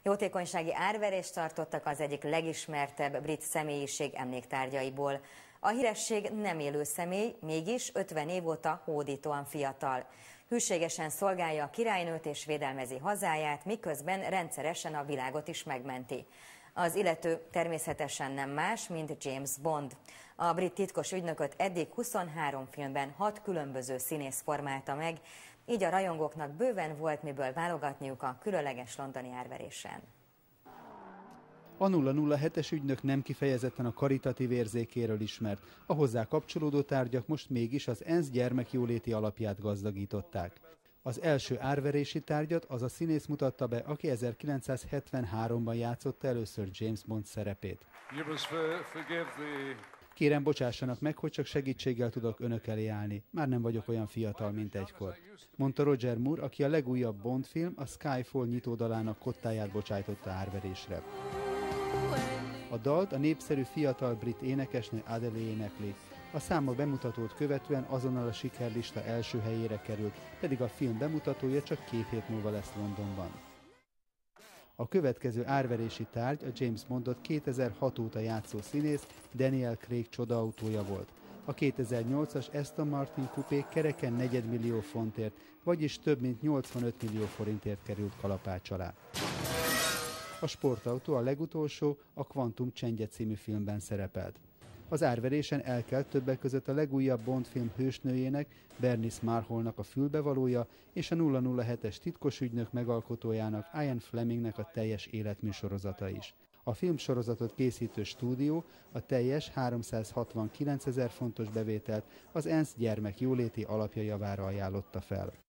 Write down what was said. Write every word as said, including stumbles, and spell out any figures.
Jótékonysági árverést tartottak az egyik legismertebb brit személyiség emléktárgyaiból. A híresség nem élő személy, mégis ötven év óta hódítóan fiatal. Hűségesen szolgálja a királynőt és védelmezi hazáját, miközben rendszeresen a világot is megmenti. Az illető természetesen nem más, mint James Bond. A brit titkos ügynököt eddig huszonhárom filmben hat különböző színész formálta meg, így a rajongóknak bőven volt miből válogatniuk a különleges londoni árverésen. A nulla nulla hetes ügynök nem kifejezetten a karitatív érzékéről ismert, a hozzá kapcsolódó tárgyak most mégis az ENSZ gyermekjóléti alapját gazdagították. Az első árverési tárgyat az a színész mutatta be, aki ezerkilencszázhetvenháromban játszotta először James Bond szerepét. Kérem, bocsássanak meg, hogy csak segítséggel tudok önök elé állni. Már nem vagyok olyan fiatal, mint egykor, mondta Roger Moore, aki a legújabb Bond film, a Skyfall nyitódalának kottáját bocsájtotta árverésre. A dalt a népszerű fiatal brit énekesnő Adele énekli. A szám a bemutatót követően azonnal a sikerlista első helyére került, pedig a film bemutatója csak két hét múlva lesz Londonban. A következő árverési tárgy a James Bondot kétezer-hat óta játszó színész Daniel Craig csodaautója volt. A kétezer-nyolcas Aston Martin kupé kereken negyedmillió fontért, vagyis több mint nyolcvanöt millió forintért került kalapács alá. A sportautó a legutolsó, a Quantum csendje című filmben szerepelt. Az árverésen elkelt többek között a legújabb Bond film hősnőjének, Bernice Marholnak a fülbevalója és a nulla nulla hetes titkos ügynök megalkotójának, Ian Flemingnek a teljes életműsorozata is. A filmsorozatot készítő stúdió a teljes háromszázhatvankilencezer fontos bevételt az ENSZ gyermekjóléti alapja javára ajánlotta fel.